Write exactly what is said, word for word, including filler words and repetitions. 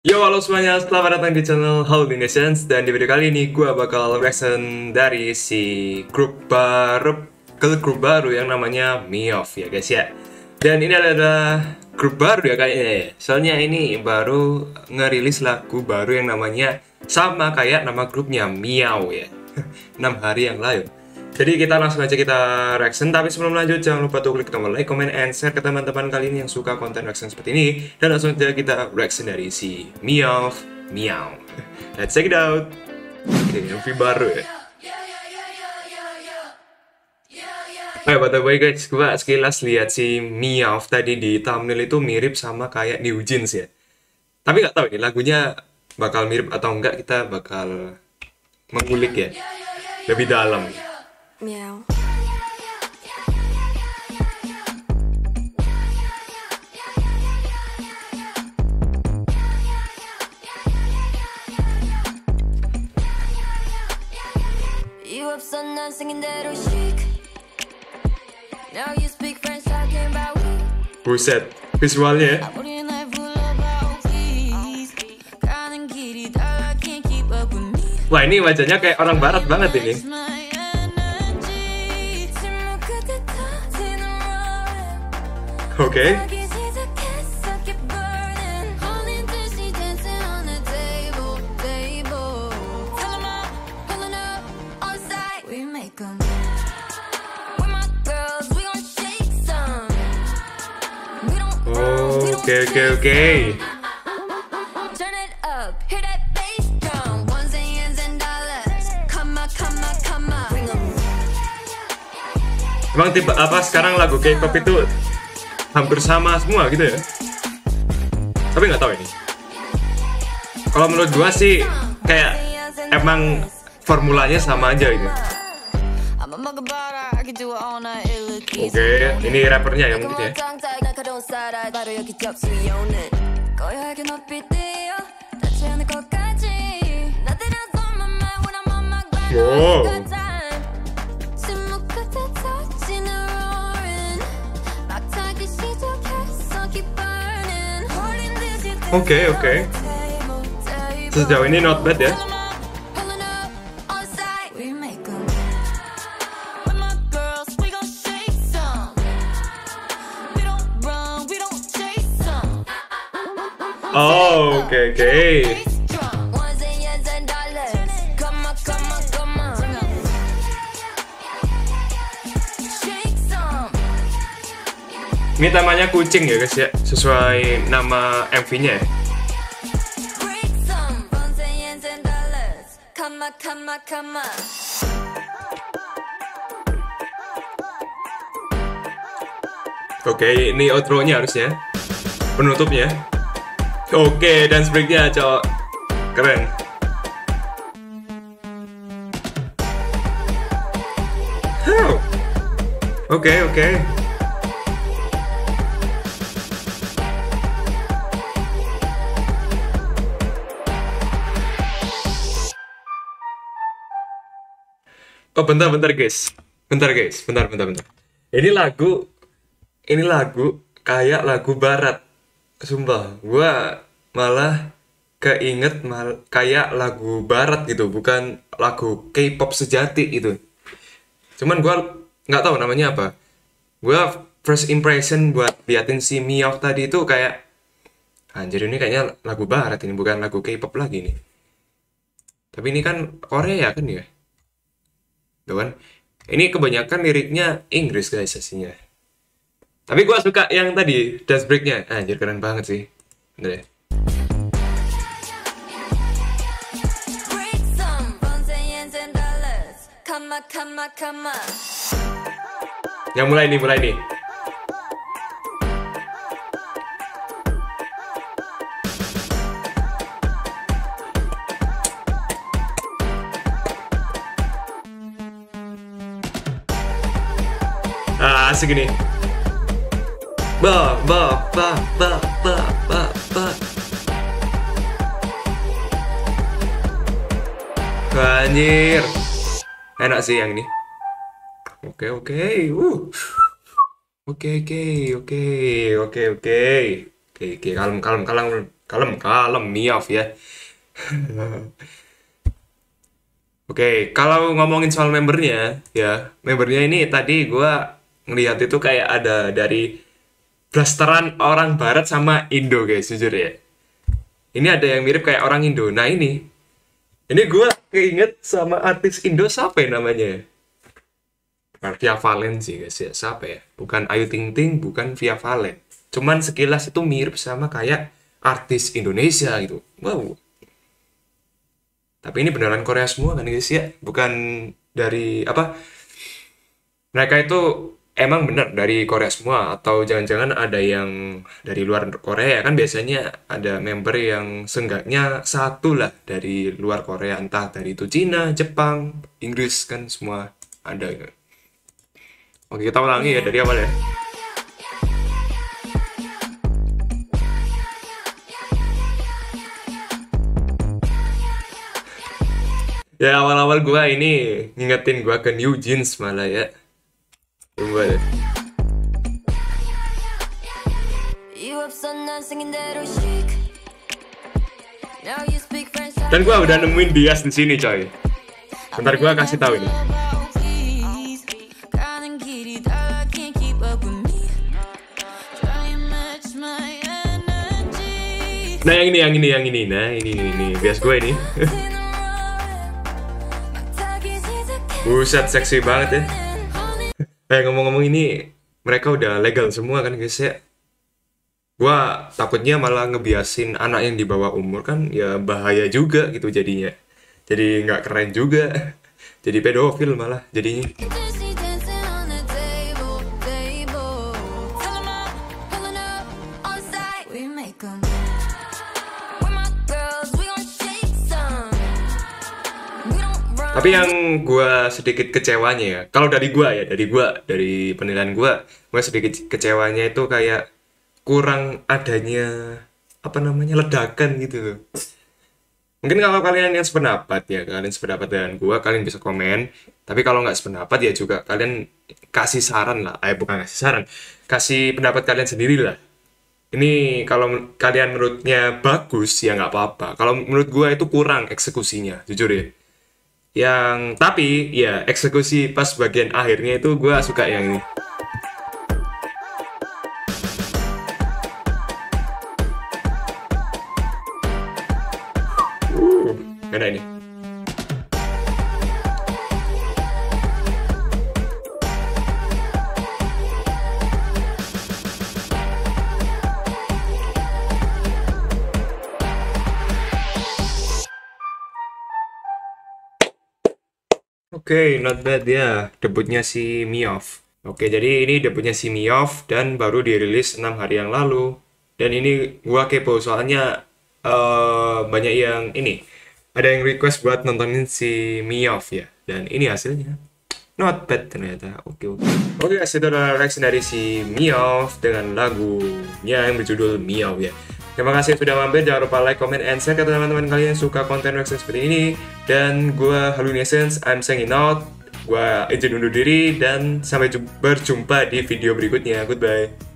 Yo, halo semuanya, selamat datang di channel Holy Nations. Dan di video kali ini gue bakal reaction dari si grup baru ke grup baru yang namanya Miof ya guys ya. Dan ini adalah grup baru ya kayaknya ya. Soalnya ini baru ngerilis lagu baru yang namanya sama kayak nama grupnya, Miau ya. enam hari yang lalu. Jadi kita langsung aja kita reaction. Tapi sebelum lanjut jangan lupa tuh klik tombol like, comment, and share ke teman-teman kalian yang suka konten reaction seperti ini. Dan langsung aja kita reaction dari si Miof Miau. Let's check it out. Oke, M V baru ya. Oh ya, by the way guys, gua sekilas lihat si Miof tadi di thumbnail itu mirip sama kayak New Jeans ya. Tapi nggak tahu ini lagunya bakal mirip atau enggak, kita bakal mengulik ya lebih dalam. Meow. You up sundown singing that oh chic. Now you speak French talking about we. Buset, visualnya ya. Wah, ini wajahnya kayak orang barat banget ini. Oke. Okay. Oh, oke oke oke. Emang tipe apa sekarang lagu K-pop itu hampir sama semua gitu ya? Tapi nggak tahu ini. Kalau menurut gua sih kayak emang formulanya sama aja gitu. Oke, ini rappernya ya mungkin ya. Wow. Oke, okay, oke. Okay. Sejauh ini not bad ya. Oh, oke okay, oke. Okay. Ini temanya kucing ya guys ya, sesuai nama M V-nya ya. Oke, ini outro-nya harusnya, penutupnya. Oke, dance break-nya cok, keren. Oke oke. Oh bentar bentar guys, bentar guys, bentar bentar bentar. Ini lagu, ini lagu kayak lagu barat, sumpah. Gua malah keinget mal kayak lagu barat gitu, bukan lagu K-pop sejati itu. Cuman gua nggak tahu namanya apa. Gua first impression buat liatin si Miof tadi itu kayak, anjir ini kayaknya lagu barat ini, bukan lagu K-pop lagi nih. Tapi ini kan Korea kan ya. Tuh kan, ini kebanyakan liriknya Inggris guys aslinya. Tapi gua suka yang tadi dance breaknya, anjir keren banget sih. Bener ya. Yang mulai nih, mulai nih. Ah, asik ini. Ba ba ba ba ba ba ba. Anjir. Enak sih yang ini. Oke oke. Uh. Oke oke oke oke oke. Oke oke kalem kalem kalem Kalem, kalem, Miof ya. Oke, kalau ngomongin soal membernya, ya, membernya ini tadi gua ngelihat itu kayak ada dari blasteran orang Barat sama Indo, guys, jujur ya. Ini ada yang mirip kayak orang Indo. Nah ini, ini gua keinget sama artis Indo siapa ya namanya? Bukan Via Valen sih, guys ya. Siapa ya? Bukan Ayu Ting Ting, bukan Via Valen. Cuman sekilas itu mirip sama kayak artis Indonesia gitu. Wow. Tapi ini beneran Korea semua kan guys ya, bukan dari apa? Mereka itu emang bener dari Korea semua atau jangan-jangan ada yang dari luar Korea kan biasanya ada member yang seenggaknya satu lah dari luar Korea, entah dari itu Cina, Jepang, Inggris kan semua ada. Oke kita ulangi ya dari awal ya. Ya awal-awal gua ini ngingetin gua ke New Jeans malah ya. Coba deh. You up sundown singing that oh chic. Now you speak French. Dan gua udah nemuin bias di sini coy. Bentar gua kasih tahu ini. Nah yang ini, yang ini, yang ini, nah ini, ini, ini, bias gue ini. Buset, seksi banget ya. Eh ngomong-ngomong ini, mereka udah legal semua kan guys ya. Gua takutnya malah ngebiasin anak yang di bawah umur kan, ya bahaya juga gitu jadinya. Jadi nggak keren juga. Jadi pedofil malah jadinya. Tapi yang gue sedikit kecewanya ya, kalau dari gue ya, dari gue, dari penilaian gue, gue sedikit kecewanya itu kayak kurang adanya, apa namanya, ledakan gitu loh. Mungkin kalau kalian yang sependapat ya, kalian sependapat dengan gue, kalian bisa komen. Tapi kalau nggak sependapat ya juga kalian kasih saran lah, eh bukan kasih saran, kasih pendapat kalian sendiri lah. Ini kalau kalian menurutnya bagus ya nggak apa-apa. Kalau menurut gue itu kurang eksekusinya, jujur ya. Yang tapi ya eksekusi pas bagian akhirnya itu gue suka yang ini. Uh, ada ini. Oke, okay, not bad ya, debutnya si Miof. Oke, okay, jadi ini debutnya si Miof dan baru dirilis enam hari yang lalu. Dan ini gua kepo soalnya uh, banyak yang ini, ada yang request buat nontonin si Miof ya. Dan ini hasilnya, not bad ternyata. Oke, okay, oke. Okay. Oke, okay, itu adalah reaction dari si Miof dengan lagunya yang berjudul Miof ya. Terima kasih sudah mampir, jangan lupa like, comment, and share ke teman-teman kalian yang suka konten reaction seperti ini. Dan gue Hallucinations, I'm signing out. Gue izin undur diri dan sampai berjumpa di video berikutnya. Goodbye.